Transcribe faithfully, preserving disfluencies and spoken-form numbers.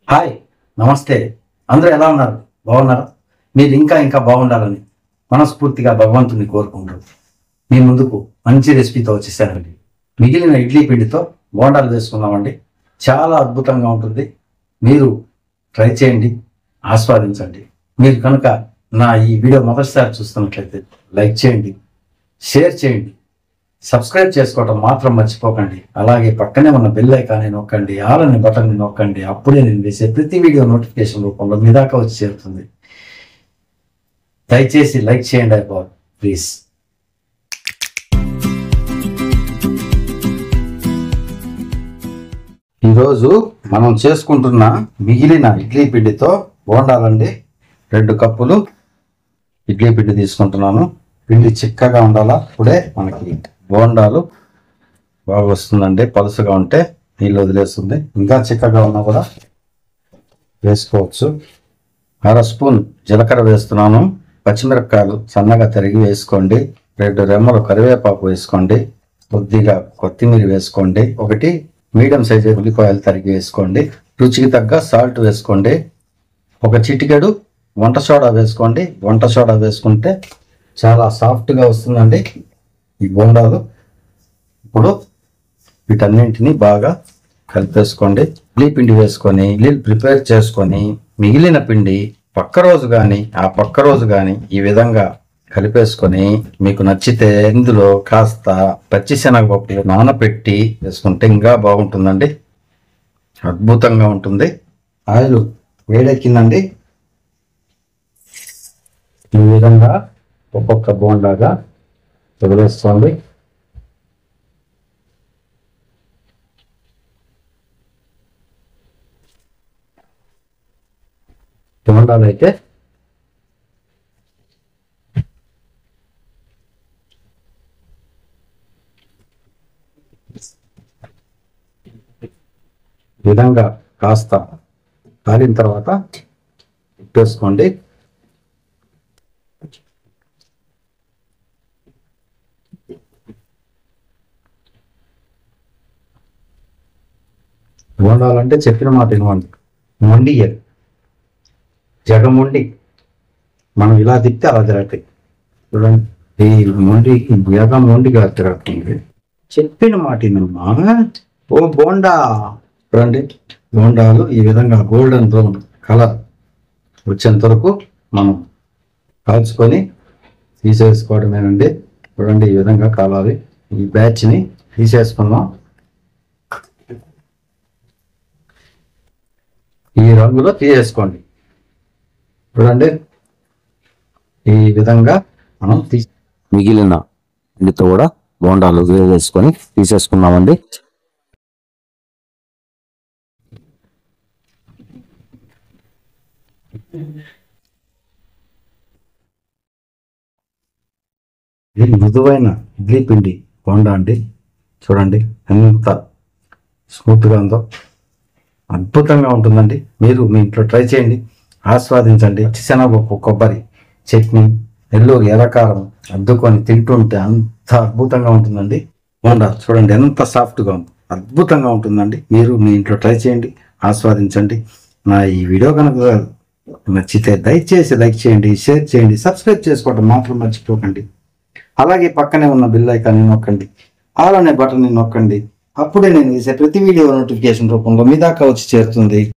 Hi, నమస్తే. అందరూ ఎలా ఉన్నారు? బాగున్నారా? మీరు ఇంకా ఇంకా బాగుండాలని మనస్ఫూర్తిగా భగవంతుని కోరుకుంటారు. మీ ముందుకు మంచి రెసిపీతో వచ్చేసానండి. మిగిలిన ఇడ్లీ పిండితో బోండాలు వేసుకుందామండి. చాలా అద్భుతంగా ఉంటుంది. మీరు ట్రై చేయండి, ఆస్వాదించండి. మీరు కనుక నా ఈ వీడియో మొదటిసారి చూస్తున్నట్లయితే లైక్ చేయండి, షేర్ చేయండి, సబ్స్క్రైబ్ చేసుకోవటం మాత్రం మర్చిపోకండి. అలాగే పక్కనే ఉన్న బెల్ ఐకాన్ని నొక్కండి, ఆల్ అనే బటన్ని నొక్కండి. అప్పుడే నేను వేసే ప్రతి వీడియో నోటిఫికేషన్ రూపంలో మీ దాకా వచ్చి చేరుతుంది. దయచేసి లైక్ చేయండి అయిపోవాలి ప్లీజ్. ఈరోజు మనం చేసుకుంటున్న మిగిలిన ఇడ్లీ పిండితో బోండాలండి. రెండు కప్పులు ఇడ్లీ పిండి తీసుకుంటున్నాను. పిండి చిక్కగా ఉండాలా, అప్పుడే మనకి బోండాలు బాగా వస్తుందండి. పలుసుగా ఉంటే నీళ్ళు వదిలేస్తుంది. ఇంకా చిక్కగా ఉన్నా కూడా వేసుకోవచ్చు. అర స్పూన్ జీలకర్ర వేస్తున్నాను. పచ్చిమిరపకాయలు సన్నగా తరిగి వేసుకోండి. రెండు రెమ్మలు కరివేపాకు వేసుకోండి. కొద్దిగా కొత్తిమీర వేసుకోండి. ఒకటి మీడియం సైజు ఉల్లిపాయలు తరిగి వేసుకోండి. రుచికి తగ్గ సాల్ట్ వేసుకోండి. ఒక చిటికెడు వంట సోడా వేసుకోండి. వంట సోడా వేసుకుంటే చాలా సాఫ్ట్గా వస్తుందండి ఈ బోండాలు. ఇప్పుడు వీటన్నింటినీ బాగా కలిపేసుకోండి. ఇడ్లీ పిండి వేసుకొని ఇడ్లీలు ప్రిపేర్ చేసుకొని మిగిలిన పిండి పక్క రోజు కానీ ఆ పక్క రోజు కానీ ఈ విధంగా కలిపేసుకొని మీకు నచ్చితే ఇందులో కాస్త పచ్చిశనగపప్పు నానబెట్టి వేసుకుంటే ఇంకా బాగుంటుందండి. అద్భుతంగా ఉంటుంది. ఆయిల్ వేడెక్కిందండి. ఈ విధంగా ఒక్కొక్క బోండాగా వదిలేస్తుంది. బోండాలు అయితే విధంగా కాస్త కాలిన తర్వాత ఉప్పేసుకోండి. బోండాలంటే చెప్పిన మాట వినవండి. మొండియ్యదు, జగమొండి. మనం ఇలా తిప్పితే అలా తిరగతాయి. చూడండి, ఈ మొండి జగమొండిగా తిరగతుంది. చెప్పిన మాట వినమ్మా. ఓ బోండా చూడండి. బోండాలు ఈ విధంగా గోల్డెన్ బ్రౌన్ కలర్ వచ్చేంత వరకు మనం కాల్చుకొని తీసేసుకోవడమేనండి. చూడండి, ఈ విధంగా కాలాలి. ఈ బ్యాచ్ని తీసేసుకుందాం. ఈ రంగులో తీసేసుకోండి. చూడండి, ఈ విధంగా మనం తీ మిగిలిన పిండితో కూడా బోండాలు వేసుకొని తీసేసుకున్నామండి. ఇది మృదువైన ఇడ్లీ పిండి బోండా అండి. చూడండి ఎంత స్మూత్గా ఉందో. అద్భుతంగా ఉంటుందండి. మీరు మీ ఇంట్లో ట్రై చేయండి, ఆస్వాదించండి. శనగపప్పు, కొబ్బరి చట్నీ, నెల్లూరు ఎర్రకారం అద్దుకొని తింటుంటే అంత అద్భుతంగా ఉంటుందండి. బోండా చూడండి ఎంత సాఫ్ట్గా ఉంది, అద్భుతంగా ఉంటుందండి. మీరు మీ ఇంట్లో ట్రై చేయండి, ఆస్వాదించండి. నా ఈ వీడియో కనుక నచ్చితే దయచేసి లైక్ చేయండి, షేర్ చేయండి, సబ్స్క్రైబ్ చేసుకోవడం మాత్రం మర్చిపోకండి. అలాగే పక్కనే ఉన్న బెల్ ఐకాన్ని నొక్కండి, ఆల్ అనే బటన్ని నొక్కండి. అప్పుడే నేను వేసే ప్రతి వీడియో నోటిఫికేషన్ రూపంలో మీ దాకా వచ్చి చేరుతుంది.